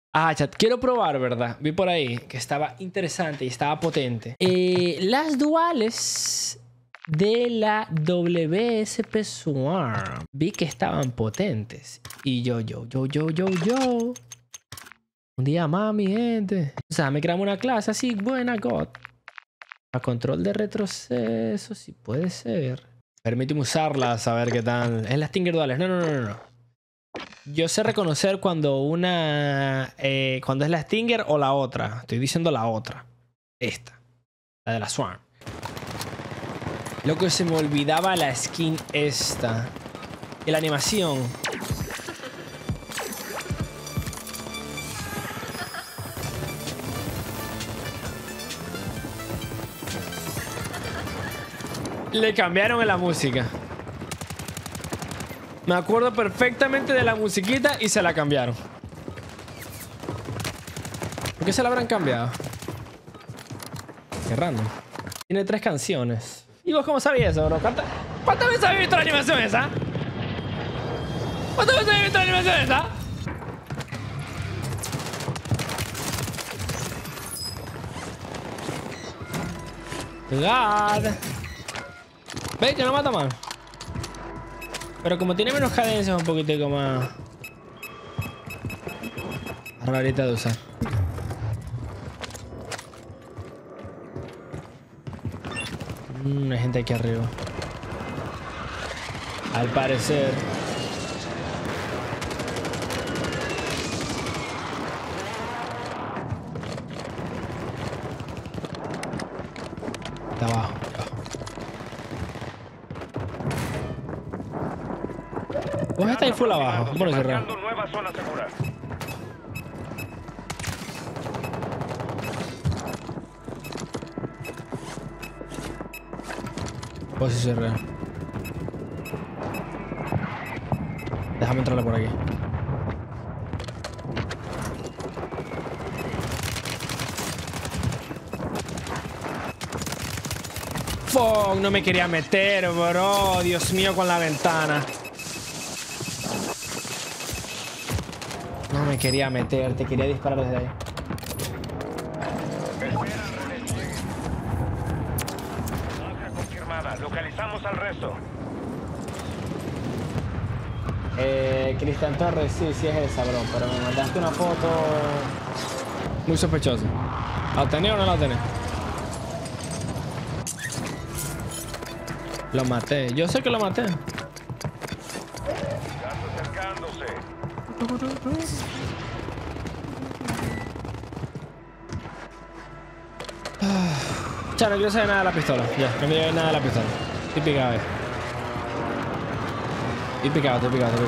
Ah, chat, quiero probar, ¿verdad? Vi por ahí que estaba interesante y estaba potente. Las duales de la WSP Swarm. Vi que estaban potentes. Y yo. Un día más, mi gente. O sea, me creamos una clase así buena, God. A control de retroceso, si puede ser. Permíteme usarla, saber qué tal. Es la Stinger duales. No. Yo sé reconocer cuando una... cuando es la Stinger o la otra. Estoy diciendo la otra. Esta. La de la Swarm. Loco, se me olvidaba la skin esta. Y la animación. Le cambiaron en la música. Me acuerdo perfectamente de la musiquita y se la cambiaron. ¿Por qué se la habrán cambiado? Qué random. Tiene 3 canciones. ¿Y vos cómo sabías eso, bro? ¿Cuántas veces habéis visto la animación esa? ¿Cuántas veces habéis visto la animación esa? God. ¿Veis que no mata mal? Pero como tiene menos cadencia es un poquitico más rarita de usar. Hay gente aquí arriba. Al parecer. Está abajo. Vos estáis full abajo. Bueno, cerrar. Vos sí cerrar. Déjame entrarle por aquí. Fuck, no me quería meter, bro. Dios mío, con la ventana. No me quería meter, te quería disparar desde ahí. Confirmada, localizamos al resto. Cristian Torres, sí es esa, bro. Pero me mandaste una foto muy sospechosa. ¿La tenés o no la tenés? Lo maté. Yo sé que lo maté. Acercándose. Chao, no quiero saber nada de la pistola. Ya, no me lleve nada de la pistola. Estoy picado, Estoy picado.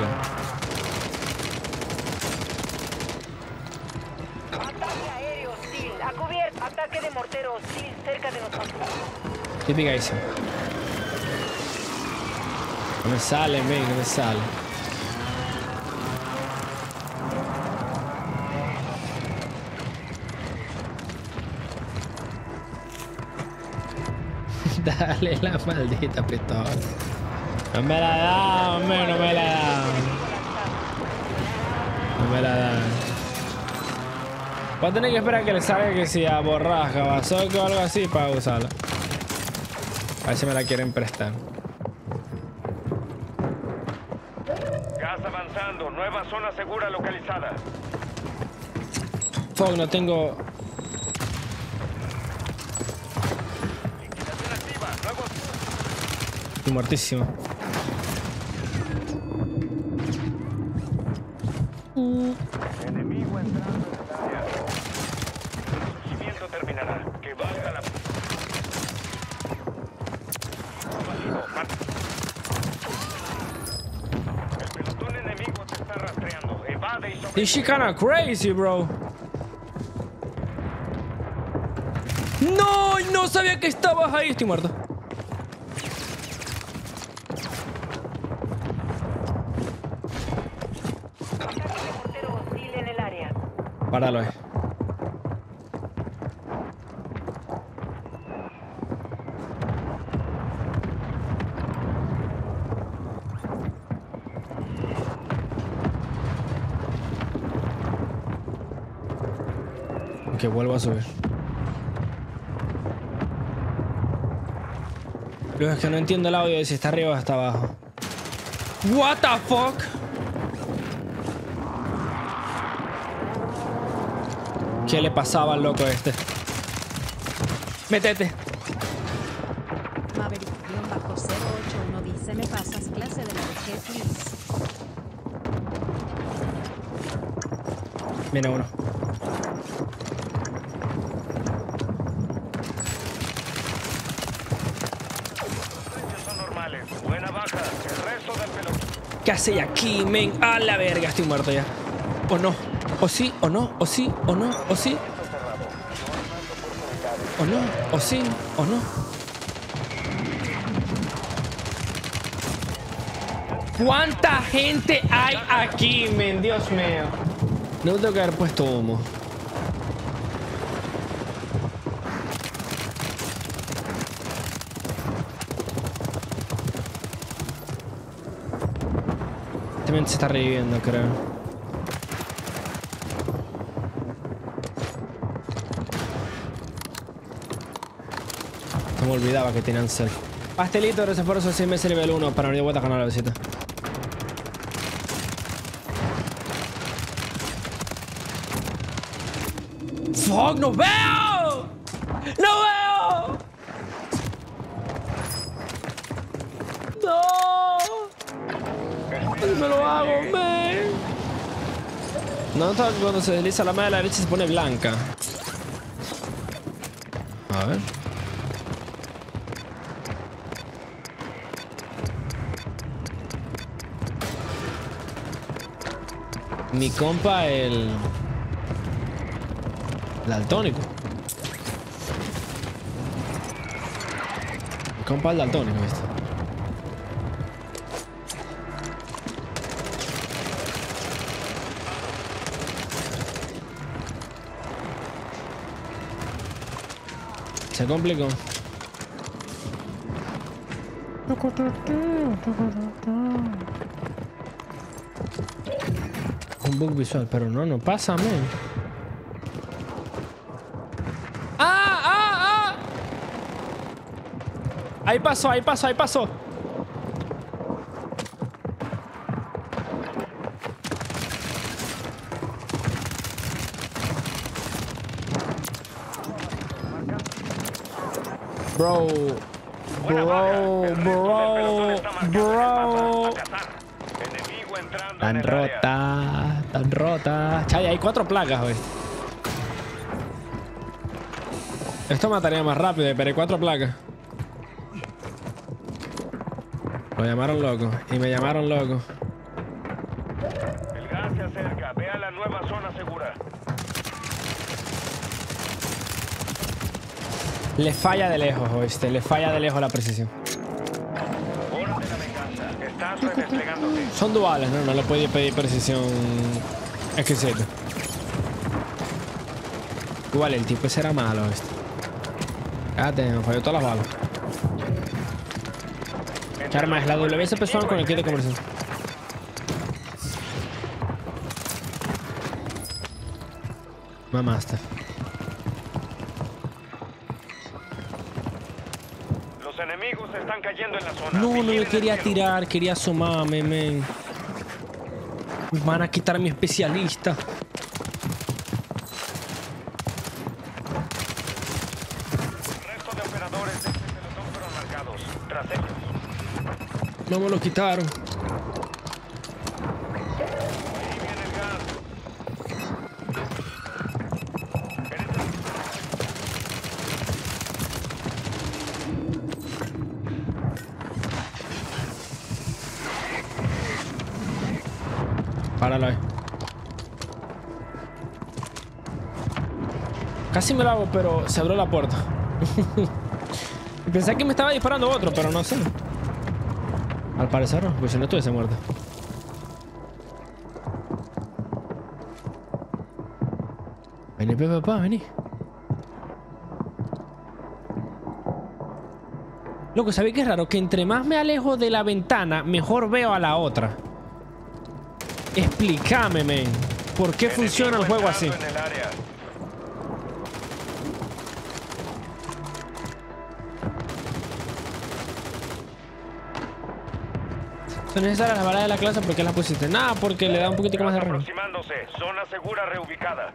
Ataque aéreo hostil. A cubierto. Ataque de mortero hostil cerca de nosotros. Estoy picadísimo. No me sale, men, no me sale. Dale la maldita pistola. No me la da, hombre, no me la da. No me la da. Voy a tener que esperar a que le salga que si a borrasca, bazooka o algo así para usarla. A ver si me la quieren prestar. Gas avanzando, nueva zona segura localizada. Fuck, no tengo... Liquidación activa, nuevo. Estoy muertísimo. Enemigo entrando en el área. El surgimiento terminará. Que valga la... El pelotón enemigo te está rastreando. Evade y sobre... This shit kinda crazy, bro. No, no sabía que estabas ahí. Estoy muerto. Ataque de mortero hostil en el área. Páralo ahí. Ok, vuelvo a subir. Luego es que no entiendo el audio de si está arriba o está abajo. What the fuck? ¿Qué le pasaba al loco este? Métete. Maverick-081 dice: ¿me pasas clase de la vejez, please? Viene uno. Son normales. Buena baja. El resto del pelotón. ¿Qué hace aquí, men? A la verga, estoy muerto ya. O no. O sí, o no, o sí, o no, o sí. O no, o sí, o no. ¿Cuánta gente hay aquí, men? Dios mío. No tengo que haber puesto humo. Este men se está reviviendo, creo. No me olvidaba que tenían self. Pastelito, gracias por esos 6 meses nivel 1 para venir de vuelta a ganar la visita. ¡Fuck! ¡No veo! ¡No veo! ¡No! ¿Cómo me lo hago, man? No, cuando se desliza la mano de la derecha se pone blanca. A ver. Mi compa, el daltónico. Mi compa, el daltónico, ¿viste? Se complicó. Un bug visual, pero no pasa, man. ¡Ah! Ahí pasó. Bro. Enemigo entrando Tan en el área. rota. Chay, hay 4 placas hoy. Esto mataría más rápido, pero hay 4 placas. Lo llamaron loco. Y me llamaron loco. El gas se acerca. Ve a la nueva zona segura. Le falla de lejos, oíste. Le falla de lejos la precisión. Hora de la venganza. Estás redesplegándote. Son duales, ¿no? No le puede pedir precisión exquisita. Igual, el tipo ese era malo, ¿viste? Cállate, me falló todas las balas. ¿Qué arma es? La WSP Swan con el kit de conversión. Mamaste. Los enemigos están cayendo en la zona. No me Vigilen quería el cielo. tirar, quería asomarme, men. Me van a quitar a mi especialista. El resto de operadores de este pelotón fueron marcados. Tras ellos. No me lo quitaron. Ahí viene el gas. Páralo ahí. Casi me lo hago, pero se abrió la puerta. Pensé que me estaba disparando otro, pero no sé. Al parecer no, pues si no estuviese muerto. Vení, papá, vení. Loco, ¿sabéis qué es raro? Que entre más me alejo de la ventana, mejor veo a la otra. Explícame, men. ¿Por qué funciona el juego así? En el área. Son necesarias las balas de la clase. ¿Por qué las pusiste? Nada, porque le da un poquitico más de rango. Aproximándose. Zona segura reubicada.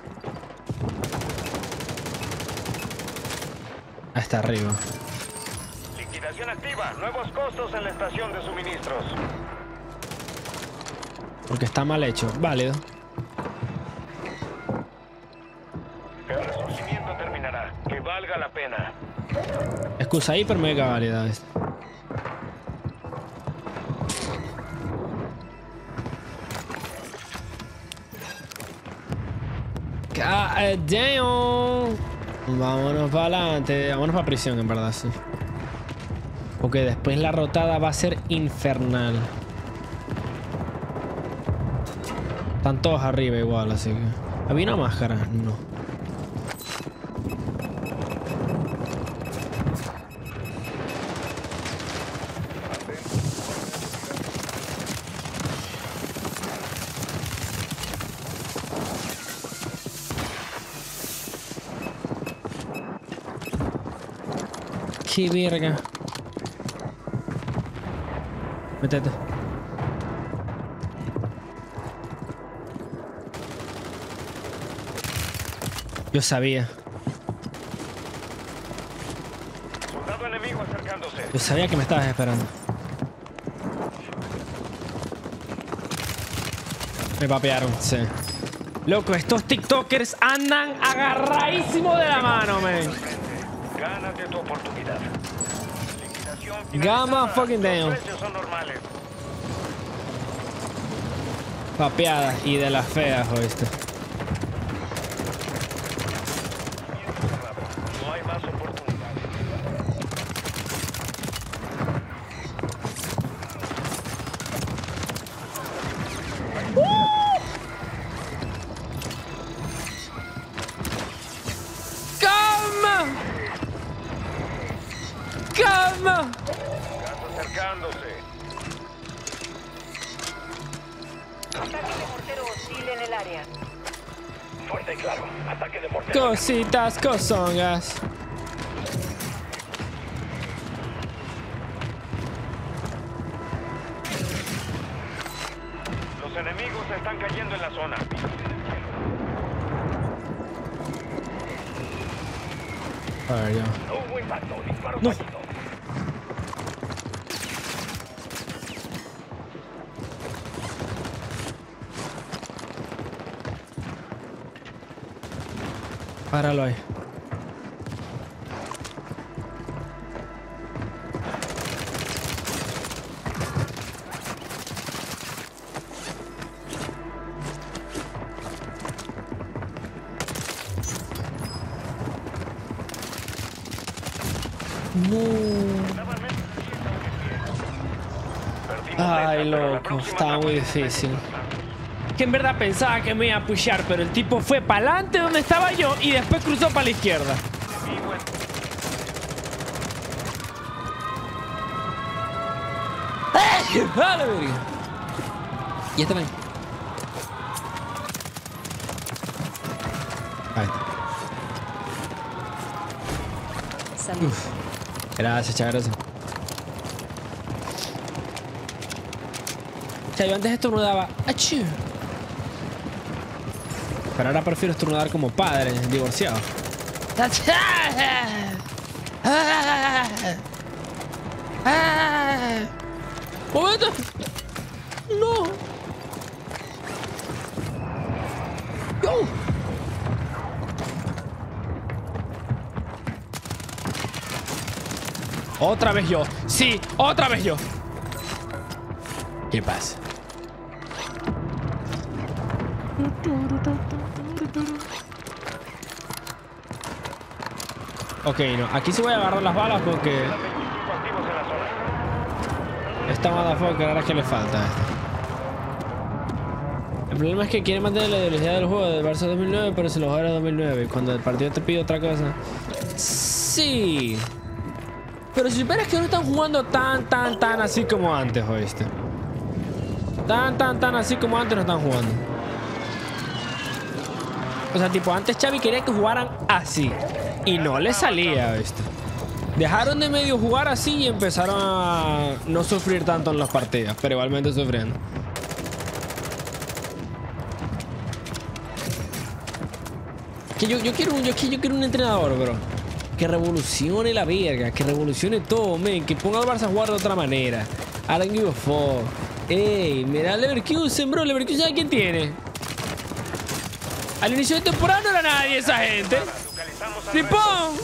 Hasta arriba. Liquidación activa. Nuevos costos en la estación de suministros. Porque está mal hecho. Válido. El resurgimiento terminará. Que valga la pena. Excusa hiper mega válida esta. God damn. Vámonos para adelante. Vámonos para prisión, en verdad, sí. Porque después la rotada va a ser infernal. Están todos arriba igual, así que... ¿Había una máscara? No. ¡Qué verga! Métete. Yo sabía. Soldado enemigo acercándose. Yo sabía que me estabas esperando. Me papearon, sí. Loco, estos TikTokers andan agarradísimos de la mano, man. Gánate tu oportunidad. Liquidación Gamma finalizada. fucking damn. Los precios son normales. Papeadas y de las feas, oíste. No hay más oportunidades. ¡Gamma! ¡Gamma! Gas acercándose. Ataque de mortero hostil en el área. Fuerte y claro. Ataque de mortero. Cositas, cosongas. Los enemigos están cayendo en la zona. A ver, ya. No hubo impacto. Disparo No. fallido. Páralo ahí. No. Perdimos Ay, esa, pero la loco, próxima estaba muy etapa será difícil. más. Que en verdad pensaba que me iba a pushear, pero el tipo fue para adelante donde estaba yo y después cruzó para la izquierda. Enemigo en- ¡Dale, verga! Y este ven. Ahí está. Salud. Gracias, chaval, gracias. O sea, yo antes estornudaba. ¡Achú! Pero ahora prefiero estornudar como padre, divorciado. ¡Momento! ¡No! ¡Yo! Otra vez yo. Sí, otra vez yo. ¿Qué pasa? Ok, no. Aquí sí voy a agarrar las balas porque 25 activos en la zona. esta motherfucker ahora es que le falta esto. El problema es que quiere mantener la ideología del juego del Barça 2009, pero se lo juega en 2009. Y cuando el partido te pide otra cosa. Sí. Pero si supieras que no están jugando tan así como antes, ¿oíste? Tan así como antes no están jugando. O sea, tipo, antes Xavi quería que jugaran así. Y no le salía, ¿oíste? Dejaron de medio jugar así y empezaron a no sufrir tanto en las partidas, pero igualmente sufriendo. Que yo quiero un entrenador, bro. Que revolucione la verga, que revolucione todo, men. Que ponga al Barça a jugar de otra manera. I don't give a fuck. Ey, mira Leverkusen, bro. Leverkusen, ¿a quién tiene? Al inicio de temporada no era nadie esa gente. ¡Tripón!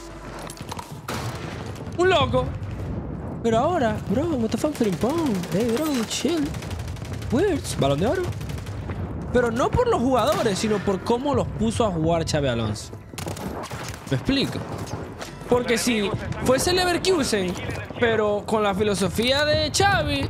Un loco. Pero ahora, bro, what the fuck, Frimpong. Hey, bro, chill. Words, Balón de Oro. Pero no por los jugadores, sino por cómo los puso a jugar Xabi Alonso. ¿Me explico? Porque si fuese Leverkusen, pero con la filosofía de Xavi,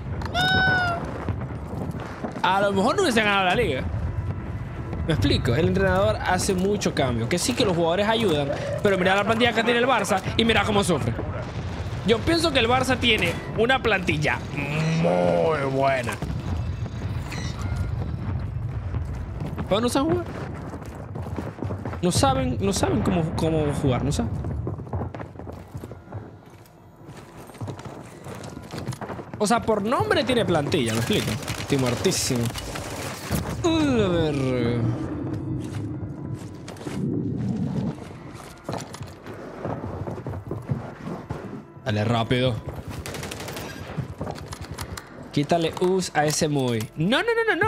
a lo mejor no hubiesen ganado la liga. ¿Me explico? El entrenador hace mucho cambio. Que sí que los jugadores ayudan, pero mira la plantilla que tiene el Barça y mira cómo sufre. Yo pienso que el Barça tiene una plantilla muy buena. Pero no saben jugar. No saben cómo jugar, no saben. O sea, por nombre tiene plantilla, ¿me explico? Estoy muertísimo. A ver. Dale rápido. Quítale us a ese muy. No.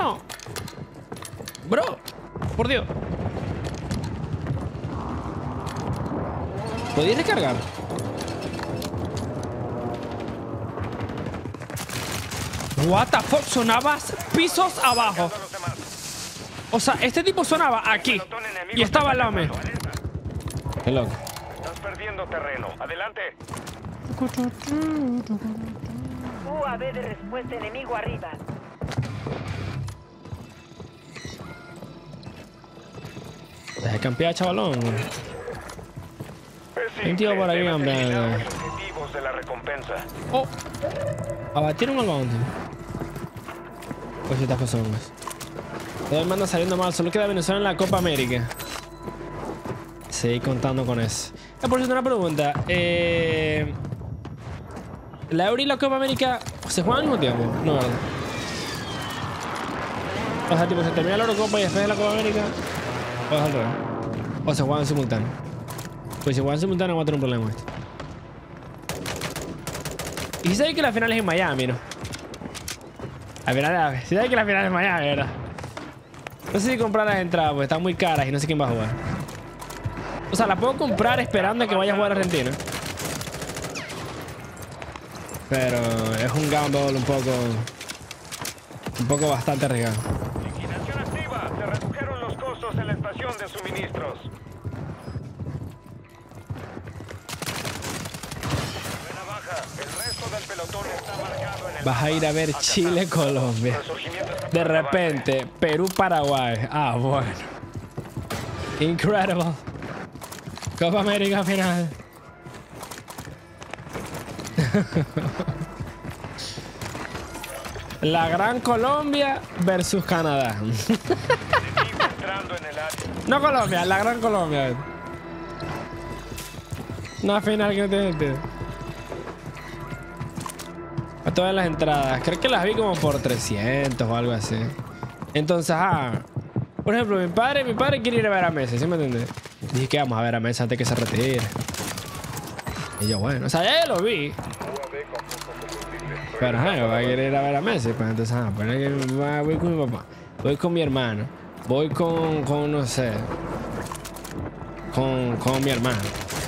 Bro, por Dios. ¿Podéis recargar? What the fuck, sonaba pisos abajo. O sea, este tipo sonaba aquí y estaba al lado mío. Qué loco. Estás perdiendo terreno. Adelante. UAV de respuesta enemigo arriba. Deja campear, chavalón. Hay un tío por ahí campeando. Objetivos de la recompensa. Oh, abatieron al bounty. Pues estas personas. Todo el manda saliendo mal. Solo queda Venezuela en la Copa América. Seguí contando con eso. Por cierto, una pregunta. ¿La Euro y la Copa América se juegan al mismo tiempo? No, ¿verdad? O sea, tipo, se termina la Eurocopa y después de la Copa América. O es al revés. O se juegan en simultáneo. Pues si juegan en simultáneo va a tener un problema esto. Y si sabes que la final es en Miami, ¿no? La final, si sabes que la final es en Miami, ¿verdad? No sé si comprar las entradas, porque están muy caras y no sé quién va a jugar. O sea, la puedo comprar esperando a que vaya a jugar Argentina. Pero es un gamble un poco bastante arriesgado. Liquidación activa. Se redujeron los costos en la estación de suministros. Buena baja. El resto del pelotón está marcado en el... Vas a ir a ver Chile-Colombia. De repente, Perú-Paraguay. Ah, bueno. Incredible. Copa América final. La Gran Colombia versus Canadá. No Colombia, la Gran Colombia. Una final que no tiene sentido. A todas las entradas. Creo que las vi como por 300 o algo así. Entonces, por ejemplo, mi padre quiere ir a ver a Messi, ¿sí me entiendes? Dije que vamos a ver a Messi antes que se retire. Y yo, bueno, o sea, ya lo vi. Pero, yo voy a querer ir a ver a Messi. Pues entonces, voy con mi papá. Voy con mi hermano. Voy con no sé. Con mi hermano.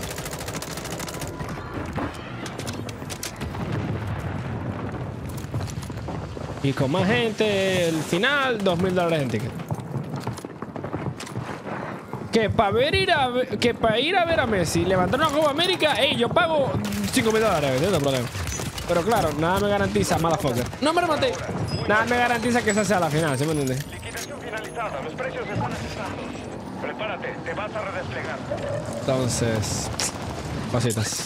Y con más gente, el final, $2000 en ticket. Que para ir a ver a Messi, levantar una Copa América, yo pago $5000, no hay problema. Pero claro, nada me garantiza, motherfucker. No me rematé. Nada me garantiza que esa sea la final, ¿sí me entiendes? Liquidación finalizada. Los precios están ajustando. Prepárate, te vas a redesplegar. Entonces, cositas.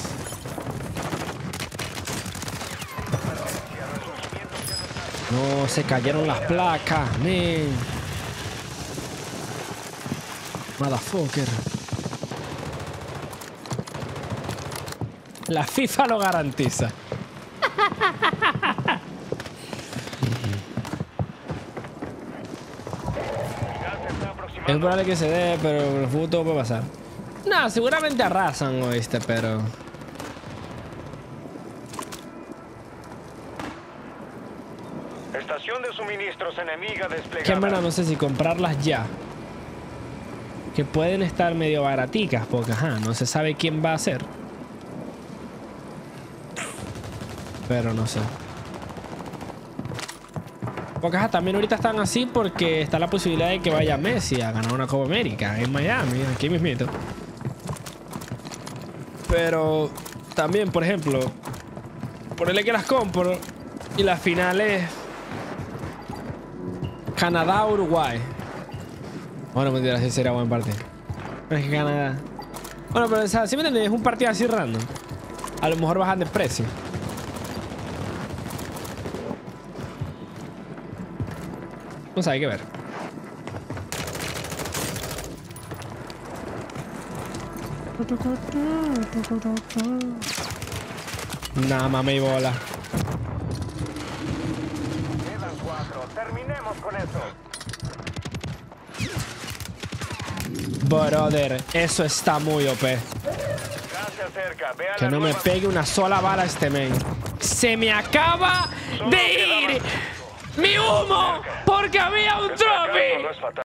No, se cayeron las placas, man. Motherfucker. La FIFA lo garantiza. Es probable que se dé, pero en el fútbol todo puede pasar. No, seguramente arrasan, oíste, pero... Estación de suministros enemiga desplegada. Que en verdad no sé si comprarlas ya. Que pueden estar medio baraticas, porque ajá, no se sabe quién va a ser. Pero no sé. Porque ajá, también ahorita están así porque está la posibilidad de que vaya Messi a ganar una Copa América en Miami, aquí mismito. Pero también, por ejemplo, ponerle que las compro y las finales Canadá-Uruguay. Bueno, mentira, sí sería buen partido. Pero es que Canadá... Bueno, pero o sea, ¿sí me entiendes? Es un partido así random. A lo mejor bajan de precio. No sé, hay que ver. Nada, mame y bola. Quedan 4. Terminemos con eso. Brother, eso está muy OP. Gracias, cerca. Ve a Que la no me nueva- pegue una sola bala este men. Se me acaba de ir mi humo porque había un trophy. No es fatal.